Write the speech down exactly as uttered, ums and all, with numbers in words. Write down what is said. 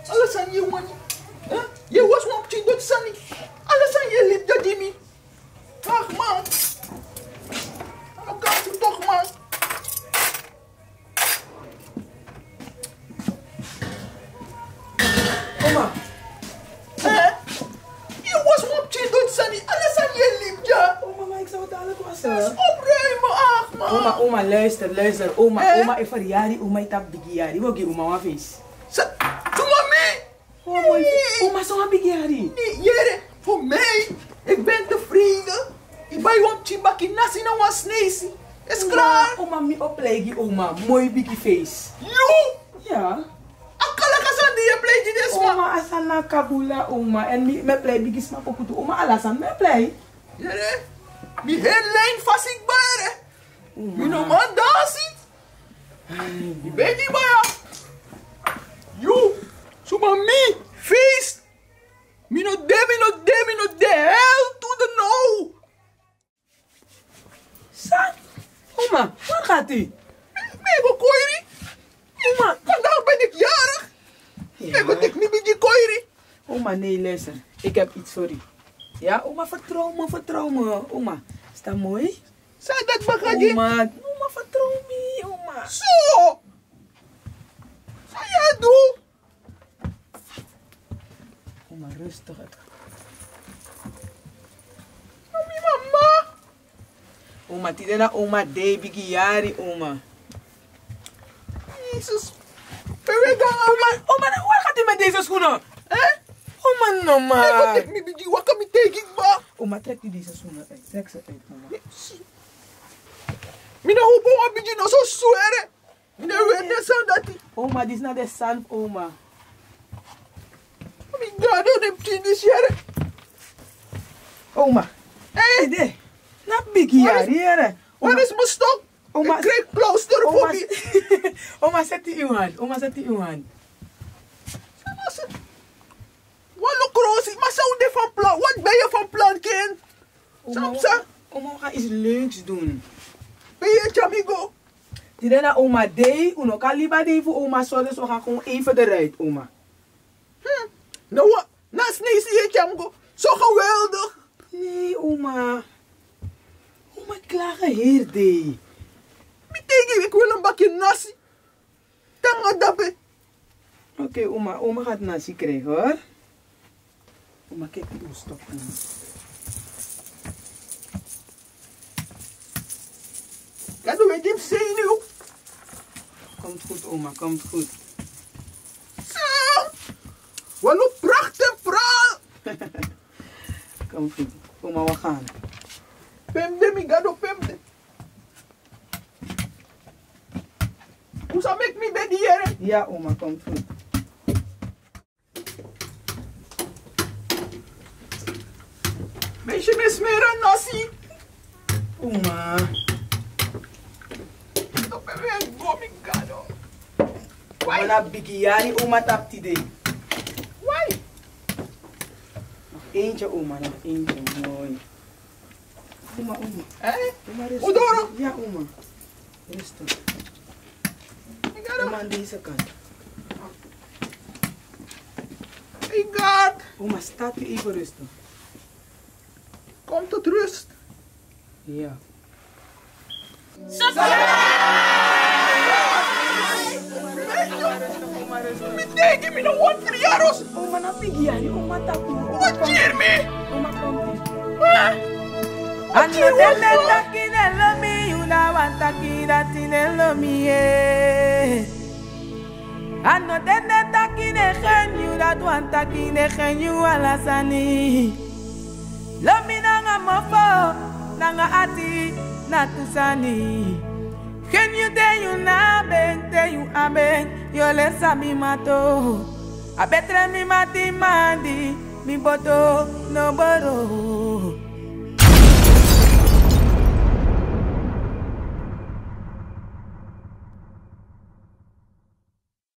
Alles aan je, man. Huh? Je was op je dood, Sunny. Alles aan je liep, dat Jimmy. Ach, man. Dan kan je toch, man. Oma. Huh? Je was op je dood, Sunny. Alles aan je liep, ja. Oma, maar ik zou het dadelijk wassen. Dat is opruimen, ach, man. Oma, oma, luister, luister. Oma, Eh? oma, ik verjari, oma, ik heb bigiari. Wat geef oma een feest? Doe maar mee. Oh, mooi. Oma, zo'n bigiari. Nee, jere, voor mij. Ik ben tevreden. Ik ben op je bakje nasi na was snezi. Is klaar. Oma, mi opleggie, oma. Mooi biggie feest. Jo. Ja. Akala kasan die je pleit dit is, man. Oma, asana kabula, oma. En mi, me play biggie sma pokutu. Oma, alasan, me play. Jere, mi heel lijn vast ik bare. Mi no man dansie. Mi ben die baya. Jo, so ma mi, feest. Mi no de, mi no de, mi no de. Hell to the no. Sa, oma, waar gaat u? Ik ben koiri. Oma, Vandaag ben ik jarig. Ik ben ik niet met die koiri. Oma, nee, luister. Ik heb iets voor u. Ja, oma, vertrouw me, vertrouw me. Oma, is dat mooi? Zeg dat bagage. Oma, oma, vertrouw me, oma. Zo. Zeg jij doe. Oma, rustig. Mami, mama. Oma, tida na oma, de bigiari, oma. Jezus. Pewe gang Oma, oma, waar gaat u met deze schoenen? Eh? Oma, no, Ik ma. ben niet met die wakka met tegen ba. Oma, trek u deze schoenen uit. Trek ze uit, oma. Mina hopo wa biji no so suere. Mina wende san dati. Oma, dit is naar de zand, oma. Mi gado dem tindi shere. Oma. Eh? De, na bigiari, here. Waar is mijn stok? Oma, Ik krijg plooster voor Oma, me. oma, zet die uw hand. Oma, zet die uw hand. Wat kroos, maar zou je van plan? Wat ben je van plan, kind? Oma, Samsa? oma, we gaan iets leuks doen. Ben je chamigo? Die na oma de, uno kan liever de voor oma zo, dus we gaan gewoon even eruit, oma. Hm. Nou wat? Naast nee zie je chamigo. Zo geweldig. Nee, oma. Oma, klagen heer de. Mi tegen ik wil een bakje nasi. Tanga dabe. Oké, okay, oma, oma gaat nasi krijgen, hoor. Oma, kijk hoe stop, oma. Ja, doe je dit zenuw? Komt goed, oma, komt goed. Zo. Wat een pracht en praal. Komt goed. Oma, we gaan. Pemde, mi gado pemde. Hoe zou ik me bij die heren? Ja, oma, komt goed. Meisje me smeren nasi. Oma. Dat ben weer gomi gado. Oma, na bigiari, oma tap die day. Why? Nog eentje, oma, nog eentje. Mooi. Oma, oma. Eh? Oma, rustig. Odoro? Ja, oma. Rustig. Ik ga Oma, aan deze kant. Ik ga. Oma, staat u even rustig. Kom tot rust. Ja. Tegen me nog wat verjaardag. Oma, na bigiari, oma tap u. Wat hier me? Oma, komt u. Ano dele takinelo mi, una wantakira tinelo mi eh. Ano dele takine genyu, dat wantakine genyu alasani. Lomi nanga mofo, nanga ati, natusani. Genyu de yu na ben, de yu aben, yo le sami mato. Abetre mi mati mandi, mi boto no boro.